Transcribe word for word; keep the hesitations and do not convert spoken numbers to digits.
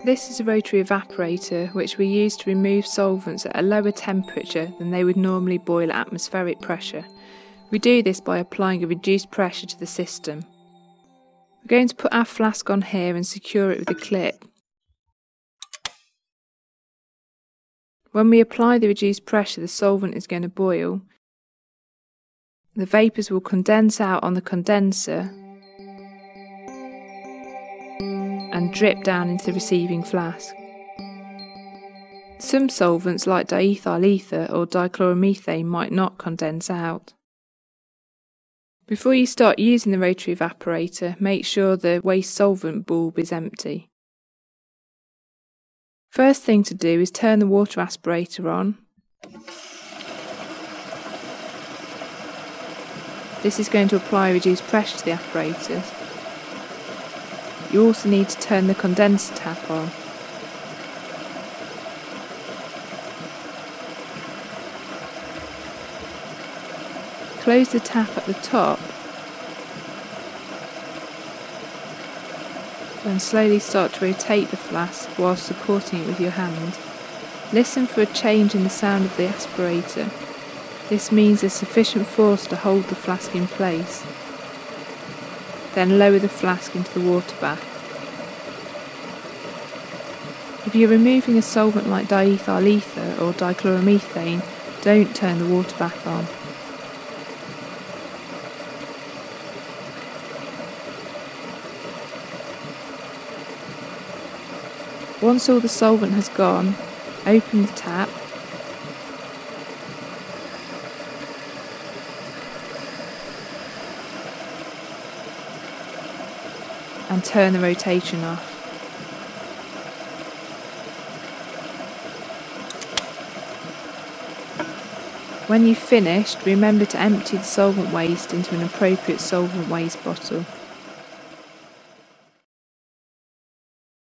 This is a rotary evaporator which we use to remove solvents at a lower temperature than they would normally boil at atmospheric pressure. We do this by applying a reduced pressure to the system. We're going to put our flask on here and secure it with a clip. When we apply the reduced pressure, the solvent is going to boil. The vapours will condense out on the condenser and drip down into the receiving flask. Some solvents like diethyl ether or dichloromethane might not condense out. Before you start using the rotary evaporator, make sure the waste solvent bulb is empty. First thing to do is turn the water aspirator on. This is going to apply reduced pressure to the apparatus. You also need to turn the condenser tap on. Close the tap at the top, then slowly start to rotate the flask while supporting it with your hand. Listen for a change in the sound of the aspirator. This means there's sufficient force to hold the flask in place. Then lower the flask into the water bath. If you're removing a solvent like diethyl ether or dichloromethane, don't turn the water bath on. Once all the solvent has gone, open the tap and turn the rotation off. When you've finished, remember to empty the solvent waste into an appropriate solvent waste bottle.